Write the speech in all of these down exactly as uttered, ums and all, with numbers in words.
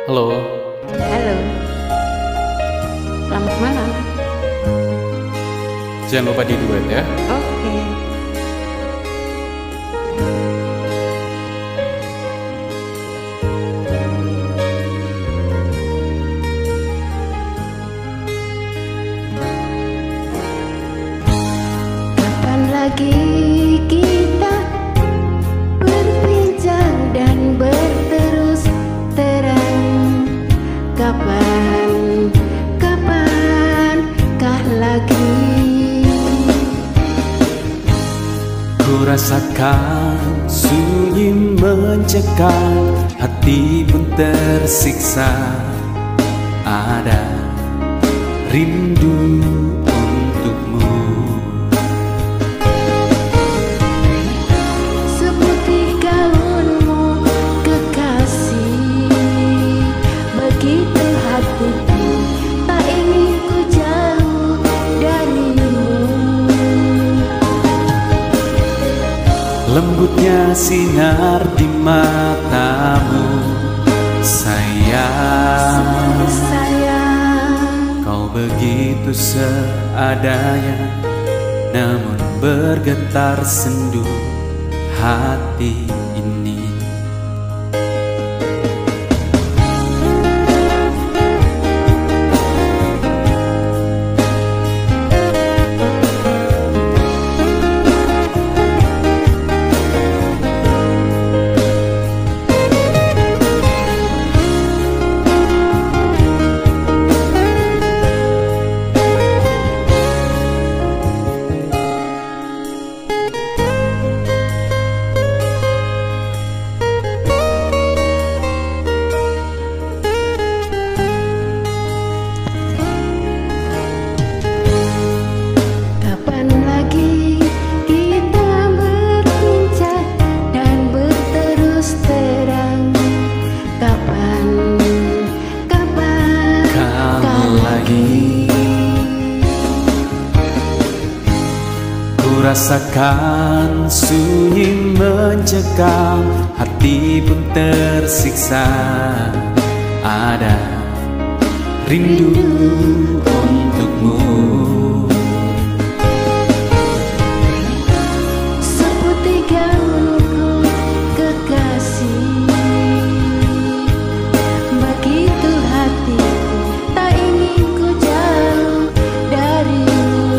Halo, Halo, selamat malam. jangan lupa di duet ya. Oke. Kapan lagi kita berbincang dan berterus terang? Kapan, kapankah lagi? Ku rasakan sunyi mencekam, hati pun tersiksa. Ada rindu untukmu. Seputih gaunmu kekasih, begitu hatiku tak ingin ku jauh darimu. Lembutnya sinar di matamu, sayang. Sayang, Kau begitu seadanya, namun bergetar sendu hati ini. kapan lagi kita berbincang dan berterus terang? Kapan, kapan, Kapan lagi ku rasakan sunyi mencekam, hati pun tersiksa. Ada rindu untukmu. seputih gaunku kekasih, begitu hatiku tak ingin ku jauh darimu.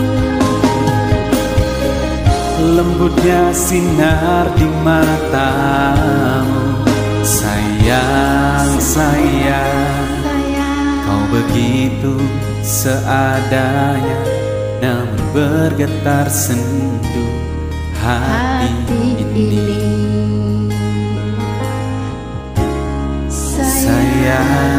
Lembutnya sinar di matamu, sayang, sayang. Sayang, Kau begitu seadanya, namun bergetar sendu hati hati ini. ini sayang. Sayang,